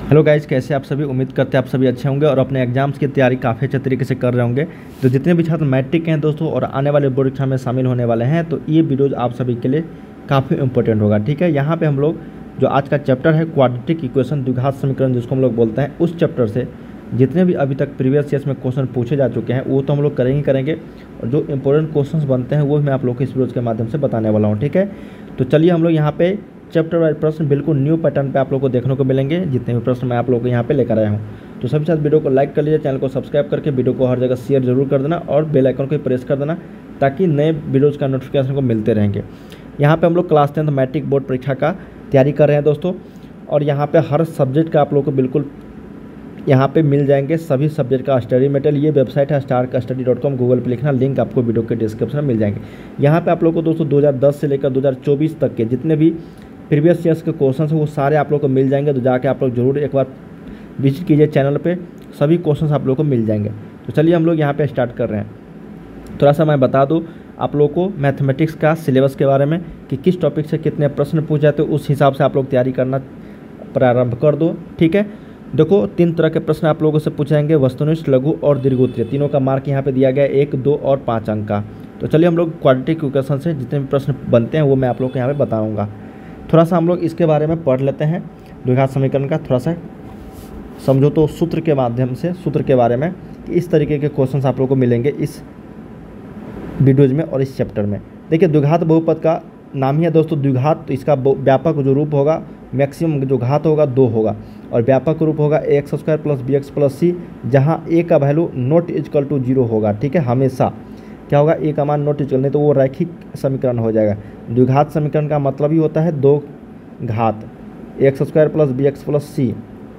Hello guys, कैसे आप सभी। उम्मीद करते हैं आप सभी अच्छे होंगे और अपने एग्जाम्स की तैयारी काफ़ी अच्छे तरीके से कर रहे होंगे। तो जितने भी छात्र मैट्रिक के हैं दोस्तों और आने वाले बोर्ड एग्जाम में शामिल होने वाले हैं, तो ये वीडियोज आप सभी के लिए काफ़ी इंपॉर्टेंट होगा। ठीक है, यहाँ पे हम लोग जो आज का चैप्टर है क्वाड्रेटिक इक्वेशन, द्विघात समीकरण जिसको हम लोग बोलते हैं, उस चैप्टर से जितने भी अभी तक प्रीवियस ईयर्स में क्वेश्चन पूछे जा चुके हैं वो तो हम लोग करेंगे और जो इंपॉर्टेंट क्वेश्चंस बनते हैं वो मैं आप लोग को इस वीडियो के माध्यम से बताने वाला हूँ। ठीक है, तो चलिए हम लोग यहाँ पे चैप्टर वाइज प्रश्न बिल्कुल न्यू पैटर्न पे आप लोग को देखने को मिलेंगे। जितने भी प्रश्न मैं आप लोग को यहाँ पे लेकर आया हूँ, तो सभी साथ वीडियो को लाइक कर लीजिए, चैनल को सब्सक्राइब करके वीडियो को हर जगह शेयर जरूर कर देना और बेल आइकन को प्रेस कर देना ताकि नए वीडियोज़ का नोटिफिकेशन को मिलते रहेंगे। यहाँ पे हम लोग क्लास 10 मैट्रिक बोर्ड परीक्षा का तैयारी कर रहे हैं दोस्तों, और यहाँ पे हर सब्जेक्ट का आप लोग को बिल्कुल यहाँ पे मिल जाएंगे सभी सब्जेक्ट का स्टडी मटेरियल। ये वेबसाइट है starkstudy.com, गूगल पे लिखना, लिंक आपको वीडियो के डिस्क्रिप्शन में मिल जाएंगे। यहाँ पे आप लोग को दोस्तों 2010 से लेकर 2024 तक के जितने भी प्रीवियस ईयर्स के क्वेश्चंस हैं वो सारे आप लोग को मिल जाएंगे। तो जाके आप लोग जरूर एक बार विजिट कीजिए चैनल पे, सभी क्वेश्चंस आप लोग को मिल जाएंगे। तो चलिए हम लोग यहाँ पे स्टार्ट कर रहे हैं। थोड़ा सा मैं बता दूँ आप लोग को मैथमेटिक्स का सिलेबस के बारे में कि किस टॉपिक से कितने प्रश्न पूछ जाते हैं, उस हिसाब से आप लोग तैयारी करना प्रारंभ कर दो। ठीक है, देखो 3 तरह के प्रश्न आप लोगों से पूछेंगे, वस्तुनिष्ठ, लघु और दीर्घोत्तरीय। तीनों का मार्क यहाँ पे दिया गया है 1, 2 और 5 अंक का। तो चलिए हम लोग क्वाड्रेटिक इक्वेशन से जितने भी प्रश्न बनते हैं वो मैं आप लोग को यहाँ पे बताऊँगा। थोड़ा सा हम लोग इसके बारे में पढ़ लेते हैं, द्विघात समीकरण का थोड़ा सा समझो तो सूत्र के माध्यम से, सूत्र के बारे में कि इस तरीके के क्वेश्चंस आप लोगों को मिलेंगे इस वीडियोज में और इस चैप्टर में। देखिए द्विघात बहुपद का नाम ही है दोस्तों द्विघात, तो इसका व्यापक जो रूप होगा, मैक्सिमम जो घात होगा 2 होगा और व्यापक रूप होगा ax² + bx + c, जहाँ a का वैल्यू नॉट इक्वल टू 0 होगा। ठीक है, हमेशा क्या होगा, a का मान नॉट इक्वल, नहीं तो वो रैखिक समीकरण हो जाएगा। द्विघात समीकरण का मतलब ही होता है 2 घात, ax² + bx + c।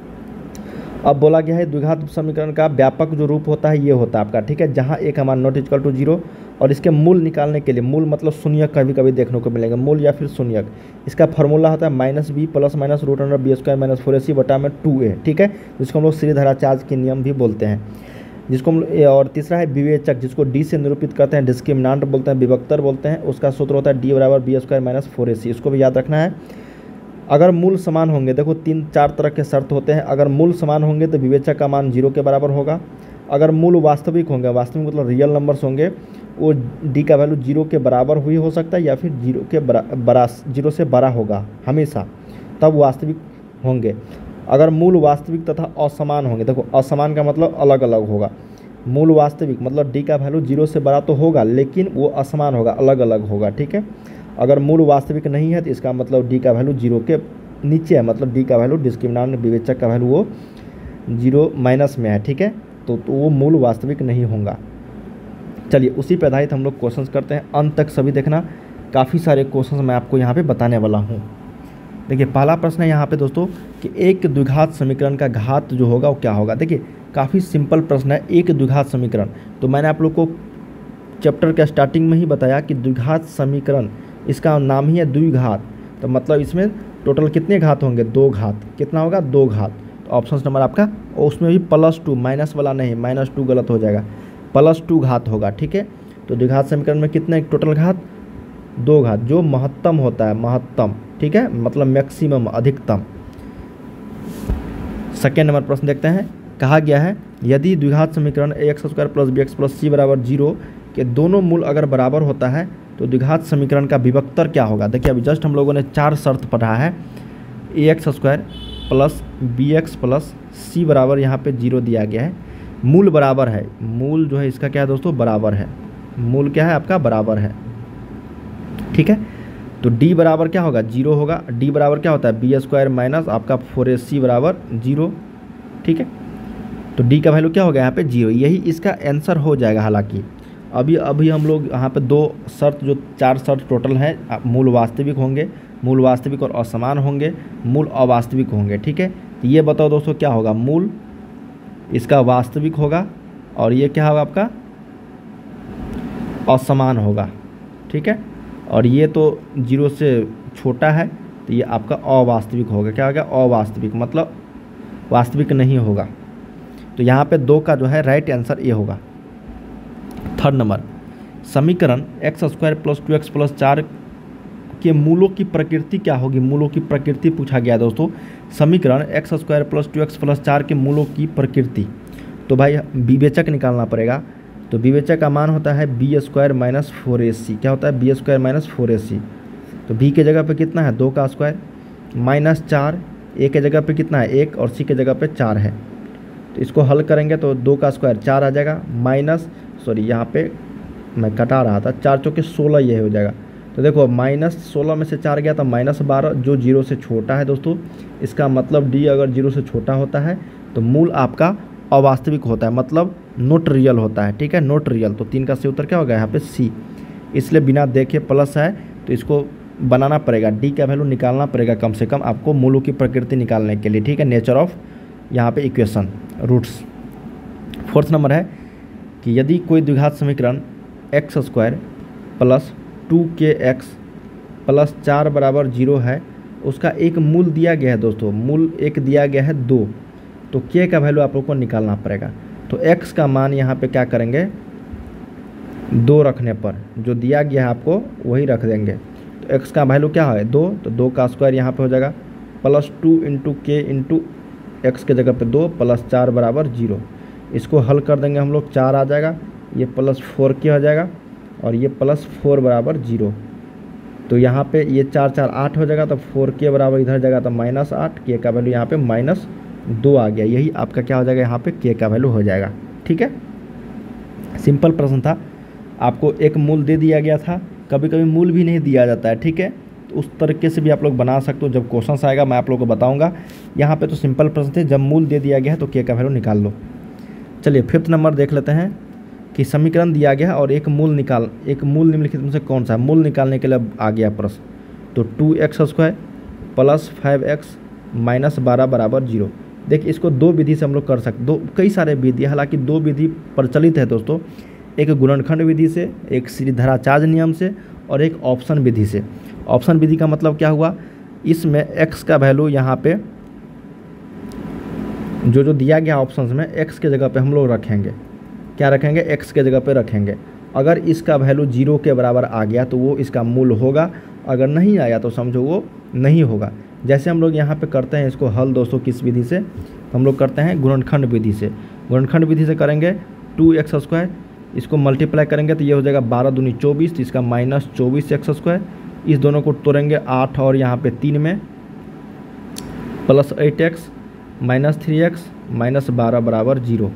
अब बोला गया है द्विघात समीकरण का व्यापक जो रूप होता है ये होता है आपका, ठीक है, जहाँ a का मान नॉट इक्वल टू 0 और इसके मूल निकालने के लिए, मूल मतलब शून्यक कभी कभी देखने को मिलेगा, मूल या फिर शून्यक, इसका फार्मूला होता है -b + -√b² - 4ac बटा में 2a। ठीक है, जिसको हम लोग श्रीधराचार्य के नियम भी बोलते हैं, जिसको हम लोग, और तीसरा है विवेचक, जिसको d से निरूपित करते हैं, डिस्क्रिमिनांट बोलते हैं, विभक्तर बोलते हैं। उसका सूत्र होता है d = b² - 4ac। इसको भी याद रखना है। अगर मूल समान होंगे, देखो 3-4 तरह के शर्त होते हैं। अगर मूल समान होंगे तो विवेचक का मान 0 के बराबर होगा। अगर मूल वास्तविक होंगे, वास्तविक मतलब रियल नंबर्स होंगे, वो d का वैल्यू 0 के बराबर हुई हो सकता है या फिर 0 से बड़ा होगा हमेशा, तब वास्तविक होंगे। अगर मूल वास्तविक तथा असमान होंगे, देखो असमान का मतलब अलग अलग होगा, मूल वास्तविक मतलब d का वैल्यू 0 से बड़ा तो होगा लेकिन वो असमान होगा, अलग अलग होगा। ठीक है, अगर मूल वास्तविक नहीं है तो इसका मतलब d का वैल्यू 0 के नीचे है, मतलब d का वैल्यू डिस्क्रिमिनांट विवेचक का वैल्यू वो 0 माइनस में है। ठीक है, तो वो मूल वास्तविक नहीं होगा। चलिए उसी पर आधारित हम लोग क्वेश्चंस करते हैं, अंत तक सभी देखना, काफ़ी सारे क्वेश्चंस मैं आपको यहाँ पे बताने वाला हूँ। देखिए पहला प्रश्न है यहाँ पे दोस्तों कि एक द्विघात समीकरण का घात जो होगा वो क्या होगा। देखिए काफ़ी सिंपल प्रश्न है, एक द्विघात समीकरण, तो मैंने आप लोग को चैप्टर के स्टार्टिंग में ही बताया कि द्विघात समीकरण इसका नाम ही है द्विघात, तो मतलब इसमें टोटल कितने घात होंगे, 2 घात। कितना होगा, 2 घात। तो ऑप्शन नंबर आपका, और उसमें भी +2, माइनस वाला नहीं, -2 गलत हो जाएगा, +2 घात होगा। ठीक है, तो द्विघात समीकरण में कितने टोटल घात, 2 घात, जो महत्तम होता है, महत्तम। ठीक है, मतलब मैक्सिमम, अधिकतम। सेकेंड नंबर प्रश्न देखते हैं, कहा गया है यदि द्विघात समीकरण ax² + bx + c = 0 के दोनों मूल अगर बराबर होता है तो द्विघात समीकरण का विभक्तर क्या होगा। देखिए अभी जस्ट हम लोगों ने 4 शर्त पढ़ा है, ax² + bx + c बराबर यहाँ पे 0 दिया गया है, मूल बराबर है, मूल जो है इसका क्या है दोस्तों, बराबर है, मूल क्या है आपका, बराबर है। ठीक है, तो d बराबर क्या होगा, 0 होगा। d बराबर क्या होता है, b² माइनस आपका 4ac बराबर 0। ठीक है, तो d का वैल्यू क्या होगा यहाँ पे 0, यही इसका आंसर हो जाएगा। हालांकि अभी हम लोग यहाँ पे 2 शर्त, जो 4 शर्त टोटल है, मूल वास्तविक होंगे, मूल वास्तविक और असमान होंगे, मूल अवास्तविक होंगे। ठीक है, तो ये बताओ दोस्तों क्या होगा, मूल इसका वास्तविक होगा और ये क्या होगा आपका असमान होगा। ठीक है, और ये तो 0 से छोटा है तो ये आपका अवास्तविक होगा। क्या होगा, अवास्तविक मतलब वास्तविक नहीं होगा। तो यहाँ पे 2 का जो है राइट आंसर ये होगा। थर्ड नंबर, समीकरण x² + 2x + 4 के मूलों की प्रकृति क्या होगी, मूलों की प्रकृति पूछा गया है दोस्तों। समीकरण x² + 2x + 4 के मूलों की प्रकृति। तो भाई विवेचक निकालना पड़ेगा। तो विवेचक का मान होता है b² - 4ac। क्या होता है, b² - 4ac। तो b के जगह पे कितना है, 2 का स्क्वायर -4, a के जगह पे कितना है 1 और c के जगह पे 4 है। तो इसको हल करेंगे तो 2 का स्क्वायर 4 आ जाएगा, यहाँ पे मैं कटा रहा था, 4 चौके 16 ये हो जाएगा। तो देखो -16 में से 4 गया तो -12, जो 0 से छोटा है दोस्तों। इसका मतलब d अगर 0 से छोटा होता है तो मूल आपका अवास्तविक होता है, मतलब नॉट रियल होता है। ठीक है, नॉट रियल। तो 3 का सही उत्तर क्या होगा यहाँ पे c। इसलिए बिना देखे प्लस है तो इसको बनाना पड़ेगा, d का वैल्यू निकालना पड़ेगा कम से कम आपको मूलों की प्रकृति निकालने के लिए। ठीक है, नेचर ऑफ यहाँ पे इक्वेशन, रूट्स। 4th नंबर है कि यदि कोई द्विघात समीकरण x² + 2kx + 4 = 0 है, उसका एक मूल दिया गया है दोस्तों, मूल एक दिया गया है 2, तो k का वैल्यू आप लोग को निकालना पड़ेगा। तो x का मान यहाँ पे क्या करेंगे, 2 रखने पर जो दिया गया है आपको वही रख देंगे। तो x का वैल्यू क्या है 2, तो 2 का स्क्वायर यहाँ पे हो जाएगा +2 × k × x के जगह पे 2 + 4 = 0। इसको हल कर देंगे हम लोग, 4 आ जाएगा, ये +4k हो जाएगा और ये +4 = 0। तो यहाँ पे ये 4 4 8 हो जाएगा, तो 4k बराबर इधर जाएगा तो -8, k का वैल्यू यहाँ पे -2 आ गया। यही आपका क्या हो जाएगा, यहाँ पे k का वैल्यू हो जाएगा। ठीक है, सिंपल प्रश्न था, आपको एक मूल दे दिया गया था, कभी कभी मूल भी नहीं दिया जाता है। ठीक है, तो उस तरीके से भी आप लोग बना सकते हो, जब क्वेश्चन आएगा मैं आप लोग को बताऊँगा। यहाँ पर तो सिंपल प्रश्न थे, जब मूल दे दिया गया है तो k का वैल्यू निकाल लो। चलिए 5th नंबर देख लेते हैं कि समीकरण दिया गया है और एक मूल निम्नलिखित में से कौन सा है। मूल निकालने के लिए आ गया प्रश्न, तो 2x² + 5x - 12 = 0। देखिए इसको 2 विधि से हम लोग कर सकते, कई सारे विधि, हालांकि 2 विधि प्रचलित है दोस्तों, एक गुणनखंड विधि से, एक श्रीधराचार्य नियम से और एक ऑप्शन विधि से। ऑप्शन विधि का मतलब क्या हुआ, इसमें x का वैल्यू यहाँ पे जो दिया गया ऑप्शंस में x के जगह पे हम लोग रखेंगे, क्या रखेंगे, x के जगह पे रखेंगे। अगर इसका वैल्यू 0 के बराबर आ गया तो वो इसका मूल होगा, अगर नहीं आया तो समझो वो नहीं होगा। जैसे हम लोग यहाँ पे करते हैं इसको हल दोस्तों, किस विधि से, हम लोग करते हैं गुणनखंड विधि से। गुणनखंड विधि से करेंगे 2x², इसको मल्टीप्लाई करेंगे तो ये हो जाएगा 12 दूनी 24, तो इसका -24x²। इस दोनों को तोड़ेंगे 8 और यहाँ पे 3 में, +8x -3x -12 = 0।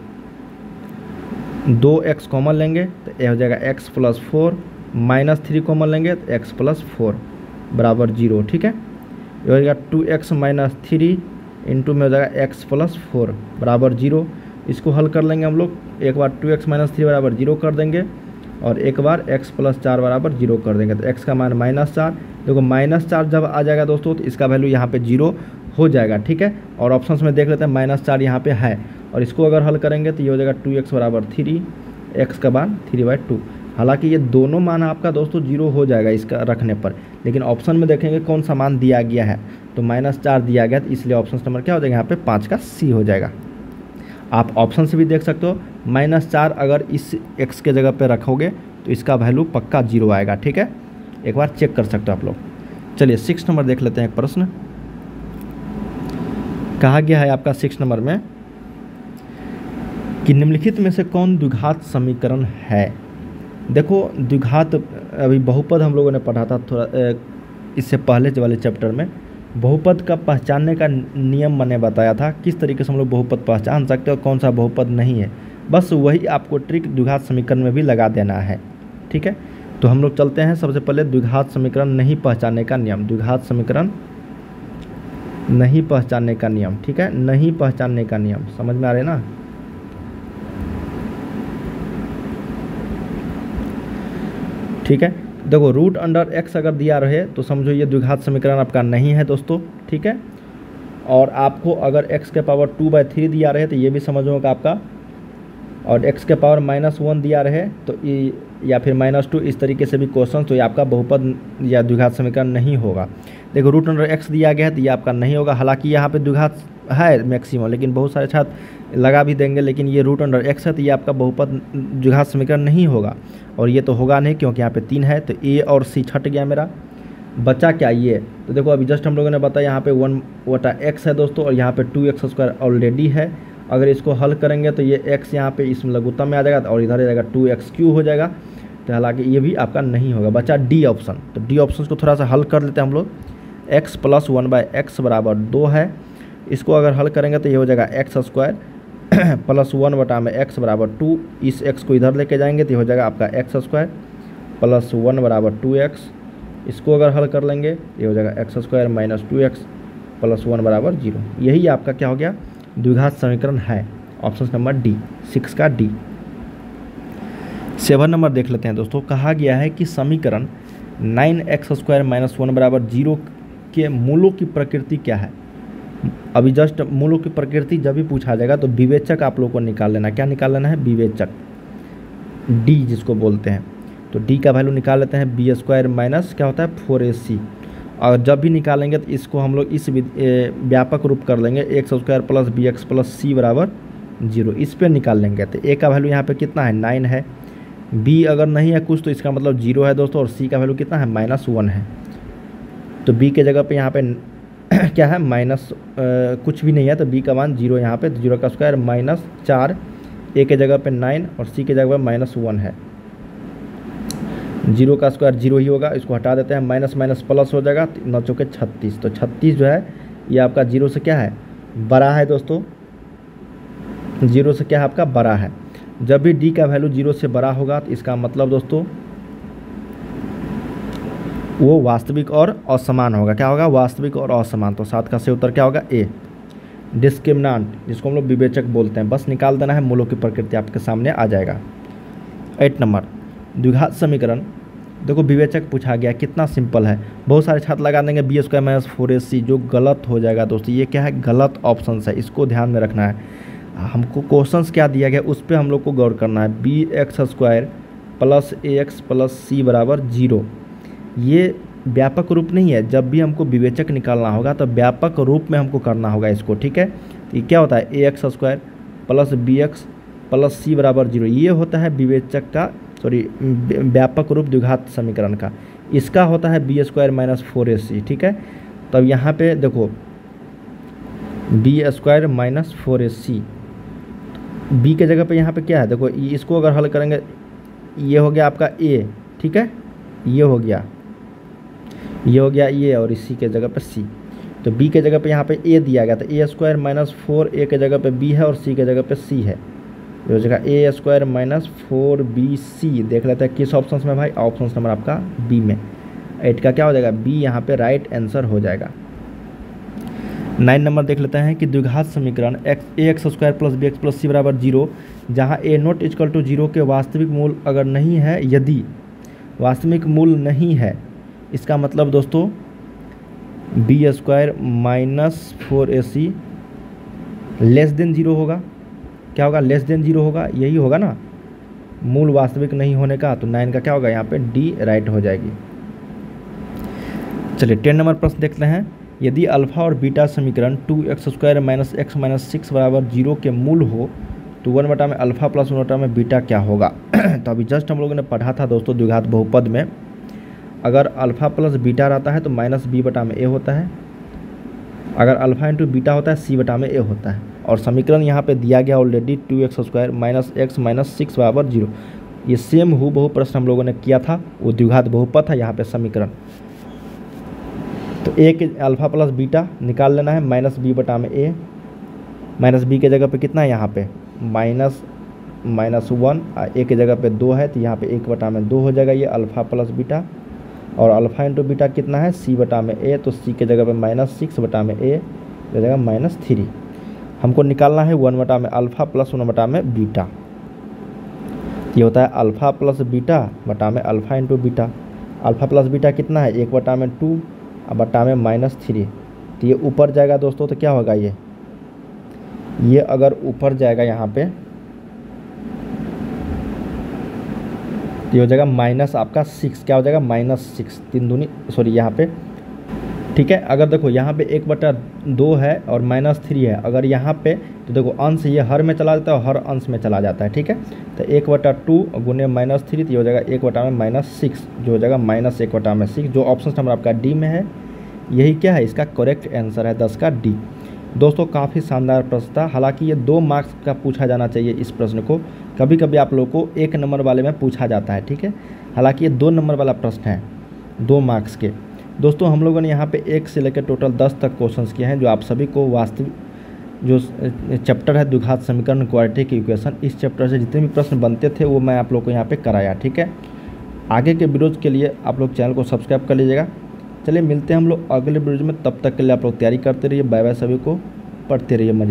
2x कॉमन लेंगे तो ये हो जाएगा x + 4, -3 कॉमन लेंगे तो x + 4 = 0। ठीक है, ये हो जाएगा 2x - 3 इंटू में हो जाएगा x + 4 = 0। इसको हल कर लेंगे हम लोग, एक बार 2x - 3 = 0 कर देंगे और एक बार x + 4 = 0 कर देंगे। तो x का मान -4, देखो -4 जब आ जाएगा दोस्तों तो इसका वैल्यू यहाँ पे 0 हो जाएगा। ठीक है, और ऑप्शंस में देख लेते हैं -4 यहाँ पे है, और इसको अगर हल करेंगे तो ये हो जाएगा 2x = 3, x का मान 3/2। हालांकि ये दोनों मान आपका दोस्तों 0 हो जाएगा इसका रखने पर, लेकिन ऑप्शन में देखेंगे कौन सा मान दिया गया है, तो -4 दिया गया, तो इसलिए ऑप्शन नंबर क्या हो जाएगा यहाँ पे 5 का C हो जाएगा। आप ऑप्शन से भी देख सकते हो, -4 अगर इस x के जगह पे रखोगे तो इसका वैल्यू पक्का 0 आएगा। ठीक है, एक बार चेक कर सकते हो आप लोग। चलिए 6 नंबर देख लेते हैं। एक प्रश्न कहा गया है आपका 6 नंबर में कि निम्नलिखित में से कौन द्विघात समीकरण है। देखो द्विघात, अभी बहुपद हम लोगों ने पढ़ा था थोड़ा इससे पहले वाले चैप्टर में। बहुपद का पहचानने का नियम मैंने बताया था, किस तरीके से हम लोग बहुपद पहचान सकते हैं और कौन सा बहुपद नहीं है। बस वही आपको ट्रिक द्विघात समीकरण में भी लगा देना है। ठीक है, तो हम लोग चलते हैं सबसे पहले द्विघात समीकरण नहीं पहचानने का नियम। द्विघात समीकरण नहीं पहचानने का नियम, ठीक है, नहीं पहचानने का नियम, समझ में आ रहे ना। ठीक है, देखो √x अगर दिया रहे तो समझो ये द्विघात समीकरण आपका नहीं है दोस्तों। ठीक है, और आपको अगर x के पावर 2/3 दिया रहे तो ये भी समझो कि आपका, और x के पावर -1 दिया रहे तो ये, या फिर -2, इस तरीके से भी क्वेश्चन, तो ये आपका बहुपद या द्विघात समीकरण नहीं होगा। देखो √x दिया गया है तो ये आपका नहीं होगा। हालांकि यहाँ पे द्विघात है मैक्सिमम, लेकिन बहुत सारे छात्र लगा भी देंगे, लेकिन ये √x है तो ये आपका बहुपद द्विघात समीकरण नहीं होगा। और ये तो होगा नहीं क्योंकि यहाँ पे 3 है, तो a और c छट गया मेरा। बचा क्या ये, तो देखो अभी जस्ट हम लोगों ने बताया यहाँ पे 1/x है दोस्तों, और यहाँ पे 2x² ऑलरेडी है। अगर इसको हल करेंगे तो ये x यहाँ पे इसमें लघुत्तम में आ जाएगा और इधर आ जाएगा 2x³ हो जाएगा। तो हालांकि ये भी आपका नहीं होगा, बचा डी ऑप्शन। तो डी ऑप्शन को थोड़ा सा हल कर लेते हैं हम लोग। x + 1/x बराबर 2 है, इसको अगर हल करेंगे तो ये हो जाएगा x² + 1/x बराबर 2। इस x को इधर लेके जाएंगे तो ये हो जाएगा आपका x² + 1 बराबर 2x। इसको अगर हल कर लेंगे ये हो जाएगा x² - 2x + 1 बराबर 0। यही आपका क्या हो गया, द्विघात समीकरण है। ऑप्शन नंबर डी, 6 का डी। 7 नंबर देख लेते हैं दोस्तों। कहा गया है कि समीकरण 9x² - 1 बराबर 0 के मूलों की प्रकृति क्या है। अभी जस्ट मूलों की प्रकृति जब भी पूछा जाएगा तो विवेचक आप लोग को निकाल लेना। क्या निकाल लेना है, विवेचक, डी जिसको बोलते हैं। तो डी का वैल्यू निकाल लेते हैं, b² माइनस क्या होता है 4ac। और जब भी निकालेंगे तो इसको हम लोग इस व्यापक रूप कर लेंगे, x² + bx + c बराबर 0। इस पर निकाल लेंगे तो a का वैल्यू यहाँ पे कितना है 9 है, b अगर नहीं है कुछ तो इसका मतलब 0 है दोस्तों, और c का वैल्यू कितना है -1 है। तो b के जगह पे यहाँ पे क्या है माइनस कुछ भी नहीं है, तो b का मान 0 यहाँ पे, 0 का स्क्वायर -4, a के जगह पे 9 और c के जगह पे -1 है। 0 का स्क्वायर 0 ही होगा, इसको हटा देते हैं, माइनस माइनस प्लस हो जाएगा, 9 चौके 36। तो 36 जो है ये आपका 0 से क्या है बड़ा है दोस्तों, 0 से क्या है आपका बड़ा है। जब भी d का वैल्यू 0 से बड़ा होगा तो इसका मतलब दोस्तों वो वास्तविक और असमान होगा। क्या होगा, वास्तविक और असमान। तो 7 का सही उत्तर क्या होगा, ए। डिस्क्रिमिनांट जिसको हम लोग विवेचक बोलते हैं, बस निकाल देना है, मूलों की प्रकृति आपके सामने आ जाएगा। 8 नंबर द्विघात समीकरण। देखो विवेचक पूछा गया, कितना सिंपल है। बहुत सारे छात्र लगा देंगे b² - 4ac, जो गलत हो जाएगा दोस्तों। ये क्या है, गलत ऑप्शन है, इसको ध्यान में रखना है। हमको क्वेश्चंस क्या दिया गया उस पर हम लोग को गौर करना है। bx² + ax + c बराबर 0, ये व्यापक रूप नहीं है। जब भी हमको विवेचक निकालना होगा तो व्यापक रूप में हमको करना होगा इसको, ठीक है। तो ये क्या होता है, ax² + bx + c बराबर 0, ये होता है विवेचक का व्यापक रूप द्विघात समीकरण का। इसका होता है b² - 4ac, ठीक है। तब यहाँ पे देखो b² - 4ac, b के जगह पे यहाँ पे क्या है, देखो इसको अगर हल करेंगे ये हो गया आपका a, ठीक है, ये हो गया ये, और इसी के जगह पे c। तो b के जगह पे यहाँ पे a दिया गया था, a² - 4, a के जगह पे b है और c के जगह पे c है। ये हो जाएगा a² - 4bc। देख लेते हैं किस ऑप्शन में भाई, ऑप्शन नंबर आपका बी में। 8 का क्या हो जाएगा, बी यहाँ पे राइट आंसर हो जाएगा। 9 नंबर देख लेते हैं कि द्विघात समीकरण ax² + bx + c बराबर 0, जहाँ a0 = 0 के वास्तविक मूल अगर नहीं है, यदि वास्तविक मूल नहीं है, इसका मतलब दोस्तों b² - 4ac <0 होगा। क्या होगा, <0 होगा, यही होगा ना मूल वास्तविक नहीं होने का। तो 9 का क्या होगा यहाँ पे डी राइट हो जाएगी। चलिए 10 नंबर प्रश्न देखते हैं। यदि अल्फा और बीटा समीकरण 2x² - x - 6 बराबर 0 के मूल हो तो 1 में अल्फा + 1 में बीटा क्या होगा। तो अभी जस्ट हम लोगों ने पढ़ा था दोस्तों द्विघात बहुपद में, अगर अल्फा प्लस बीटा रहता है तो -b/a होता है, अगर अल्फा इंटू बीटा होता है c/a होता है। और समीकरण यहाँ पे दिया गया ऑलरेडी 2x² - x - 6 बराबर 0। ये सेम हूबहू प्रश्न हम लोगों ने किया था, वो द्विघात बहुपद है यहाँ पे समीकरण। तो a के अल्फा प्लस बीटा निकाल लेना है, -b/a, -b के जगह पे कितना है यहाँ पे -1, a के जगह पे 2 है तो यहाँ पे 1/2 हो जाएगा ये अल्फा प्लस बीटा। और अल्फा इंटू बीटा कितना है c/a, तो c के जगह पे -6/a हो जाएगा -3। हमको निकालना है 1 में अल्फा + 1 में बीटा। ये होता है अल्फा प्लस बीटा बटा में alpha into beta. Alpha plus beta कितना है 1/2 बटा में -3। तो ये ऊपर जाएगा दोस्तों, तो क्या होगा ये अगर ऊपर जाएगा यहाँ पे तो ये हो जाएगा माइनस आपका 6। क्या हो जाएगा -6, 3 दूनी यहाँ पे ठीक है। अगर देखो यहाँ पे 1/2 है और -3 है, अगर यहाँ पे तो देखो अंश ये हर में चला जाता है और हर अंश में चला जाता है। ठीक है, तो 1/2 गुने -3 तो ये हो जाएगा 1/6 जो हो जाएगा -1/6 जो ऑप्शन नंबर आपका डी में है। यही क्या है, इसका करेक्ट आंसर है 10 का डी। दोस्तों काफ़ी शानदार प्रश्न था, हालांकि ये 2 मार्क्स का पूछा जाना चाहिए इस प्रश्न को। कभी कभी आप लोगों को 1 नंबर वाले में पूछा जाता है। ठीक है, हालांकि ये 2 नंबर वाला प्रश्न है 2 मार्क्स के। दोस्तों हम लोगों ने यहाँ पे 1 से लेकर टोटल 10 तक क्वेश्चंस किए हैं, जो आप सभी को वास्तविक जो चैप्टर है द्विघात समीकरण क्वाड्रेटिक इक्वेशन, इस चैप्टर से जितने भी प्रश्न बनते थे वो मैं आप लोग को यहाँ पे कराया। ठीक है, आगे के वीडियोज़ के लिए आप लोग चैनल को सब्सक्राइब कर लीजिएगा। चलिए मिलते हैं हम लोग अगले वीडियो में, तब तक के लिए आप लोग तैयारी करते रहिए। बाय बाय, सभी को पढ़ते रहिए।